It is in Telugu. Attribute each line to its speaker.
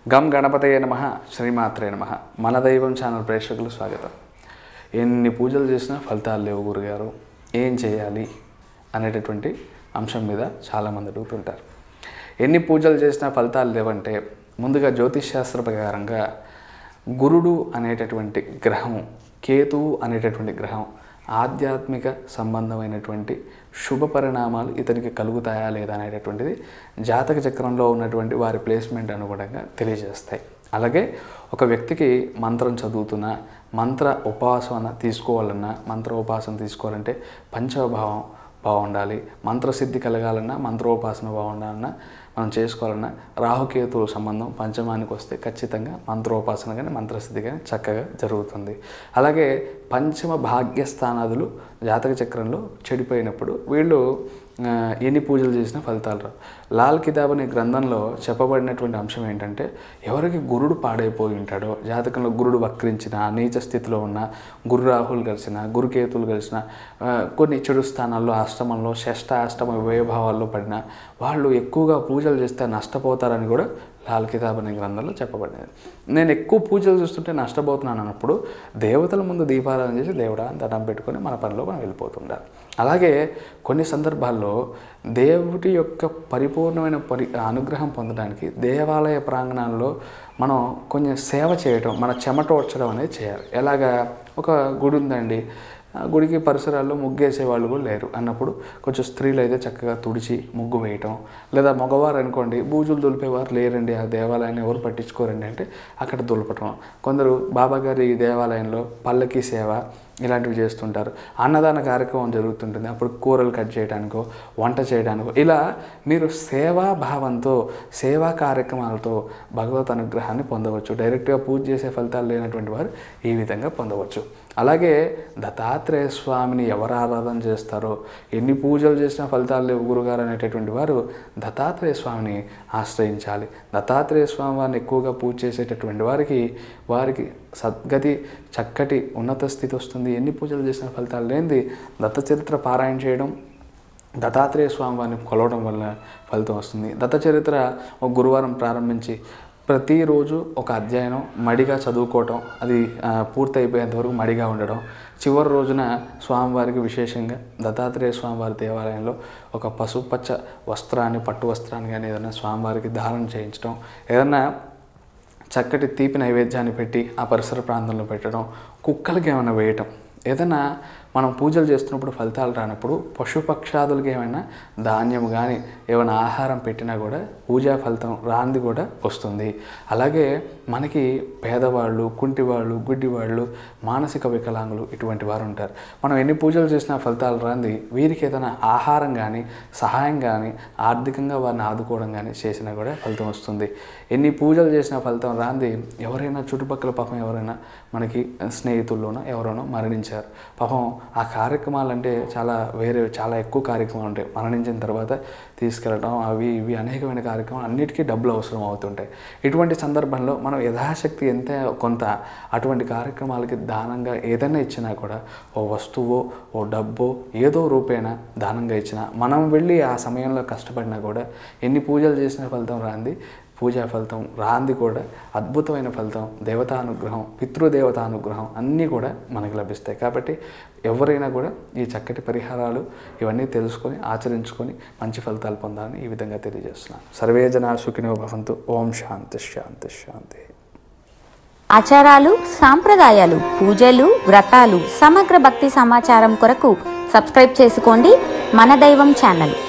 Speaker 1: గం గణపతయే నమః శ్రీమాత్రే నమః. మన దైవం ఛానల్ ప్రేక్షకులు స్వాగతం. ఎన్ని పూజలు చేసినా ఫలితాలు లేవు గురుగారు, ఏం చేయాలి అనేటటువంటి అంశం మీద చాలామంది అడుగుతుంటారు. ఎన్ని పూజలు చేసినా ఫలితాలు లేవంటే ముందుగా జ్యోతిష్ శాస్త్ర ప్రకారంగా గురుడు అనేటటువంటి గ్రహం, కేతువు అనేటటువంటి గ్రహం ఆధ్యాత్మిక సంబంధమైనటువంటి శుభ పరిణామాలు ఇతనికి కలుగుతాయా లేదా అనేటటువంటిది జాతక చక్రంలో ఉన్నటువంటి వారి ప్లేస్మెంట్ అనుగుణంగా తెలియజేస్తాయి. అలాగే ఒక వ్యక్తికి మంత్రం చదువుతున్నా, మంత్ర ఉపాసన తీసుకోవాలన్నా, మంత్ర ఉపాసన తీసుకోవాలంటే పంచభావం బాగుండాలి, మంత్రసిద్ధి కలగాలన్నా, మంత్రోపాసన బాగుండాలన్నా, మనం చేసుకోవాలన్నా రాహుకేతువుల సంబంధం పంచమానికి వస్తే ఖచ్చితంగా మంత్రోపాసన కానీ మంత్రసిద్ధి కానీ చక్కగా జరుగుతుంది. అలాగే పంచమ భాగ్యస్థానాదులు జాతక చక్రంలో చెడిపోయినప్పుడు వీళ్ళు ఎన్ని పూజలు చేసినా ఫలితాలు రావు. లాల్ కితాబ్ అనే గ్రంథంలో చెప్పబడినటువంటి అంశం ఏంటంటే, ఎవరికి గురుడు పాడైపోయి ఉంటాడో, జాతకంలో గురుడు వక్రించిన, నీచ స్థితిలో ఉన్న, గురు రాహులు కలిసిన, గురుకేతువులు కలిసిన, కొన్ని చెడు స్థానాల్లో అష్టమంలో షష్ఠ అష్టమ వ్యయభావాల్లో పడిన వాళ్ళు ఎక్కువగా పూజలు చేస్తే నష్టపోతారని కూడా లాల్ కితాబ్ అనే గ్రంథంలో చెప్పబడింది. నేను ఎక్కువ పూజలు చూస్తుంటే నష్టపోతున్నాను అన్నప్పుడు దేవతల ముందు దీపారాధన చేసి దేవుడా అని దండం పెట్టుకొని మన పనిలో మనం వెళ్ళిపోతుండాలి. అలాగే కొన్ని సందర్భాల్లో దేవుడి యొక్క పరిపూర్ణమైన అనుగ్రహం పొందడానికి దేవాలయ ప్రాంగణాల్లో మనం కొంచెం సేవ చేయటం, మన చెమటోడ్చడం అనేది చేయాలి. ఎలాగా, ఒక గుడి ఉందండి, గుడికి పరిసరాల్లో ముగ్గేసే వాళ్ళు కూడా లేరు అన్నప్పుడు కొంచెం స్త్రీలు అయితే చక్కగా తుడిచి ముగ్గు వేయటం, లేదా మగవారు అనుకోండి బూజులు దులిపేవారు లేరండి ఆ దేవాలయాన్ని ఎవరు పట్టించుకోరండి అంటే అక్కడ దులపటం. కొందరు బాబాగారి దేవాలయంలో పల్లకి సేవ ఇలాంటివి చేస్తుంటారు. అన్నదాన కార్యక్రమం జరుగుతుంటుంది, అప్పుడు కూరలు కట్ చేయడానికో వంట చేయడానికో ఇలా మీరు సేవాభావంతో సేవా కార్యక్రమాలతో భగవత్ అనుగ్రహాన్ని పొందవచ్చు. డైరెక్ట్గా పూజ చేసే ఫలితాలు లేనటువంటి వారు ఈ విధంగా పొందవచ్చు. అలాగే దత్తాత్రేయ స్వామిని ఎవరు ఆరాధన చేస్తారో, ఎన్ని పూజలు చేసినా ఫలితాలు లేవు గురుగారు అనేటటువంటి వారు దత్తాత్రేయ స్వామిని ఆశ్రయించాలి. దత్తాత్రేయ స్వామి వారిని ఎక్కువగా పూజ చేసేటటువంటి వారికి సద్గతి, చక్కటి ఉన్నత స్థితి వస్తుంది. ఎన్ని పూజలు చేసిన ఫలితాలు లేనిది దత్త చరిత్ర పారాయణ చేయడం, దత్తాత్రేయ స్వామి వారిని కొలవడం వల్ల ఫలితం వస్తుంది. దత్త చరిత్ర ఒక గురువారం ప్రారంభించి ప్రతిరోజు ఒక అధ్యాయం మడిగా చదువుకోవటం, అది పూర్తి అయిపోయేంతవరకు మడిగా ఉండడం, చివరి రోజున స్వామివారికి విశేషంగా దత్తాత్రేయ స్వామివారి దేవాలయంలో ఒక పసుపచ్చ వస్త్రాన్ని, పట్టు వస్త్రాన్ని కానీ ఏదైనా స్వామివారికి ధారణ చేయించడం, ఏదైనా చక్కటి తీపి నైవేద్యాన్ని పెట్టి ఆ పరిసర ప్రాంతంలో పెట్టడం, కుక్కలకి ఏమైనా వేయటం, ఏదైనా మనం పూజలు చేస్తున్నప్పుడు ఫలితాలు రానప్పుడు పశుపక్షాదులకి ఏమైనా ధాన్యం కానీ ఏమైనా ఆహారం పెట్టినా కూడా పూజా ఫలితం రాంది కూడా వస్తుంది. అలాగే మనకి పేదవాళ్ళు, కుంటివాళ్ళు, గుడ్డివాళ్ళు, మానసిక వికలాంగులు ఇటువంటి వారు ఉంటారు. మనం ఎన్ని పూజలు చేసినా ఫలితాలు రాంది వీరికి ఏదైనా ఆహారం కానీ సహాయం కానీ ఆర్థికంగా వారిని ఆదుకోవడం కానీ చేసినా కూడా ఫలితం వస్తుంది. ఎన్ని పూజలు చేసినా ఫలితం రాంది ఎవరైనా చుట్టుపక్కల పాపం ఎవరైనా మనకి స్నేహితుల్లోనో ఎవరైనా మరణించారు, పాపం ఆ కార్యక్రమాలంటే చాలా ఎక్కువ కార్యక్రమాలు ఉంటాయి. మరణించిన తర్వాత తీసుకెళ్ళడం, అవి ఇవి అనేకమైన కార్యక్రమాలు అన్నిటికీ డబ్బులు అవసరం అవుతుంటాయి. ఇటువంటి సందర్భంలో మనం యథాశక్తి ఎంత కొంత అటువంటి కార్యక్రమాలకి దానంగా ఏదైనా ఇచ్చినా కూడా, ఓ వస్తువో ఓ డబ్బో ఏదో రూపేణ దానంగా ఇచ్చినా, మనం వెళ్ళి ఆ సమయంలో కష్టపడినా కూడా ఎన్ని పూజలు చేసిన ఫలితం రాంది, పూజా ఫలితం రాంది కూడా అద్భుతమైన ఫలితం, దేవతానుగ్రహం, పితృదేవతానుగ్రహం అన్నీ కూడా మనకు లభిస్తాయి. కాబట్టి ఎవరైనా కూడా ఈ చక్కటి పరిహారాలు ఇవన్నీ తెలుసుకొని ఆచరించుకొని మంచి ఫలితాలు పొందాలని ఈ విధంగా తెలియజేస్తున్నాను. సర్వే జనా సుఖినో భవంతు. ఓం శాంతి శాంతి శాంతి.
Speaker 2: ఆచారాలు, సాంప్రదాయాలు, పూజలు, వ్రతాలు, సమగ్ర భక్తి సమాచారం కొరకు సబ్స్క్రైబ్ చేసుకోండి మన దైవం ఛానల్.